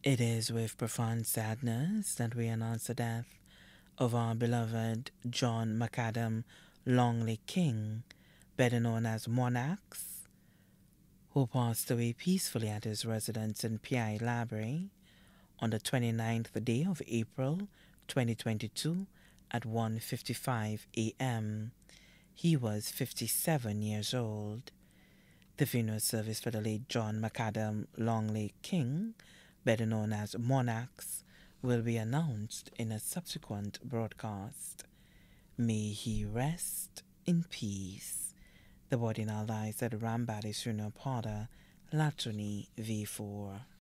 It is with profound sadness that we announce the death of our beloved John McAdam Longley King, better known as Monarchs, who passed away peacefully at his residence in PI Library on the 29th day of April 2022 at 1:55 a.m. He was 57 years old. The funeral service for the late John McAdam Longley King, better known as Monarchs, will be announced in a subsequent broadcast. May he rest in peace. The body now lies at Rambadi's funeral parlor, Latony V4.